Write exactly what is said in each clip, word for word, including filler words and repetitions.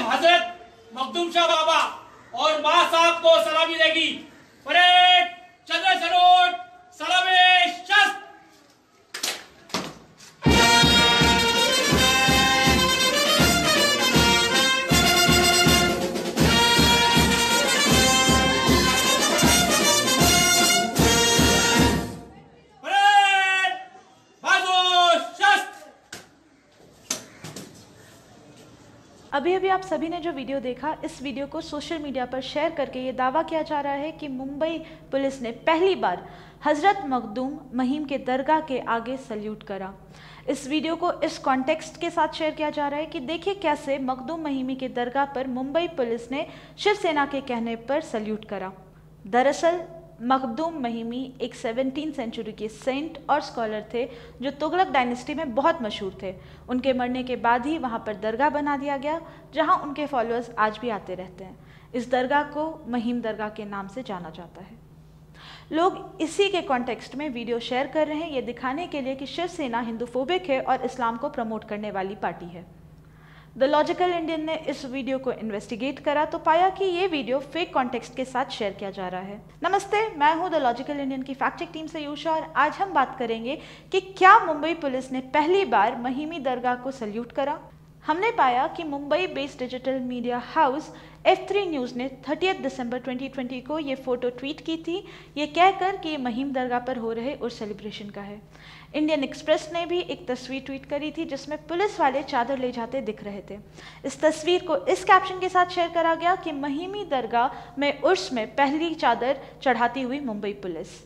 हजरत मखदूम शाह बाबा और मां साहब को सलामी देगी। परेड चंद्र सलोट सलामी शस्त्र। अभी अभी आप सभी ने जो वीडियो देखा, इस वीडियो को सोशल मीडिया पर शेयर करके ये दावा किया जा रहा है कि मुंबई पुलिस ने पहली बार हजरत मखदूम महीम के दरगाह के आगे सल्यूट करा। इस वीडियो को इस कॉन्टेक्स्ट के साथ शेयर किया जा रहा है कि देखिए कैसे मखदूम महीमी के दरगाह पर मुंबई पुलिस ने शिवसेना के कहने पर सल्यूट करा। दरअसल मखदूम महीमी एक सेवनटीन सेंचुरी के सेंट और स्कॉलर थे जो तुगलक डायनेस्टी में बहुत मशहूर थे। उनके मरने के बाद ही वहाँ पर दरगाह बना दिया गया, जहाँ उनके फॉलोअर्स आज भी आते रहते हैं। इस दरगाह को महीम दरगाह के नाम से जाना जाता है। लोग इसी के कॉन्टेक्स्ट में वीडियो शेयर कर रहे हैं, ये दिखाने के लिए कि शिवसेना हिंदूफोबिक है और इस्लाम को प्रमोट करने वाली पार्टी है। द लॉजिकल इंडियन ने इस वीडियो को इन्वेस्टिगेट करा तो पाया कि ये वीडियो फेक कॉन्टेक्स्ट के साथ शेयर किया जा रहा है। नमस्ते, मैं हूं द लॉजिकल इंडियन की फैक्ट चेक टीम से यूशा और आज हम बात करेंगे कि क्या मुंबई पुलिस ने पहली बार महीमी दरगाह को सल्यूट करा। हमने पाया कि Mumbai based digital media house F three news ने थर्टियथ दिसंबर ट्वेंटी ट्वेंटी को ये फोटो ट्वीट की थी, ये कहकर कि ये महीम दरगाह पर हो रहे उर्स सेलिब्रेशन का है। इंडियन एक्सप्रेस ने भी एक तस्वीर ट्वीट करी थी जिसमें पुलिस वाले चादर ले जाते दिख रहे थे। इस तस्वीर को इस कैप्शन के साथ शेयर करा गया कि महीमी दरगाह में उर्स में पहली चादर चढ़ाती हुई मुंबई पुलिस।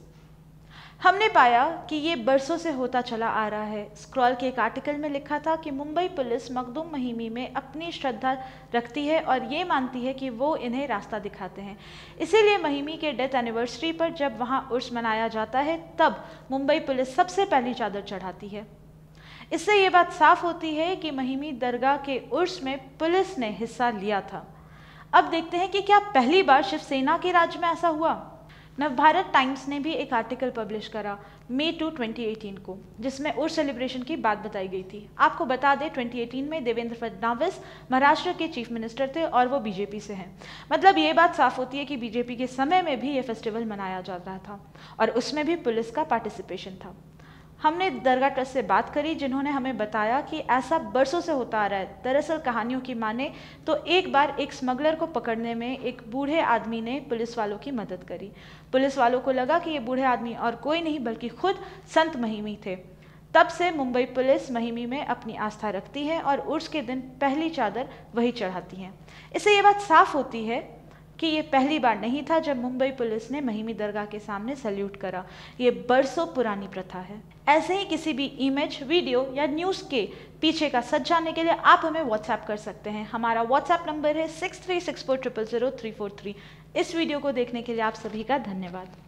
हमने पाया कि ये बरसों से होता चला आ रहा है। स्क्रॉल के एक आर्टिकल में लिखा था कि मुंबई पुलिस मखदूम महीमी में अपनी श्रद्धा रखती है और ये मानती है कि वो इन्हें रास्ता दिखाते हैं। इसीलिए महीमी के डेथ एनिवर्सरी पर जब वहाँ उर्स मनाया जाता है तब मुंबई पुलिस सबसे पहली चादर चढ़ाती है। इससे ये बात साफ होती है कि महीमी दरगाह के उर्स में पुलिस ने हिस्सा लिया था। अब देखते हैं कि क्या पहली बार शिवसेना के राज में ऐसा हुआ। नवभारत टाइम्स ने भी एक आर्टिकल पब्लिश करा मई टू ट्वेंटी एटीन को, जिसमें उर्स सेलिब्रेशन की बात बताई गई थी। आपको बता दें ट्वेंटी एटीन में देवेंद्र फडणवीस महाराष्ट्र के चीफ मिनिस्टर थे और वो बीजेपी से हैं। मतलब ये बात साफ होती है कि बीजेपी के समय में भी ये फेस्टिवल मनाया जा रहा था और उसमें भी पुलिस का पार्टिसिपेशन था। हमने दरगाह ट्रस्ट से बात करी जिन्होंने हमें बताया कि ऐसा बरसों से होता आ रहा है। दरअसल कहानियों की माने तो एक बार एक स्मगलर को पकड़ने में एक बूढ़े आदमी ने पुलिस वालों की मदद करी। पुलिस वालों को लगा कि ये बूढ़े आदमी और कोई नहीं बल्कि खुद संत महीमी थे। तब से मुंबई पुलिस महीमी में अपनी आस्था रखती है और उर्स के दिन पहली चादर वही चढ़ाती हैं। इससे ये बात साफ होती है कि ये पहली बार नहीं था जब मुंबई पुलिस ने महीमी दरगाह के सामने सल्यूट करा। ये बरसों पुरानी प्रथा है। ऐसे ही किसी भी इमेज, वीडियो या न्यूज़ के पीछे का सच जानने के लिए आप हमें व्हाट्सएप कर सकते हैं। हमारा व्हाट्सएप नंबर है six three six four triple zero three four three. इस वीडियो को देखने के लिए आप सभी का धन्यवाद।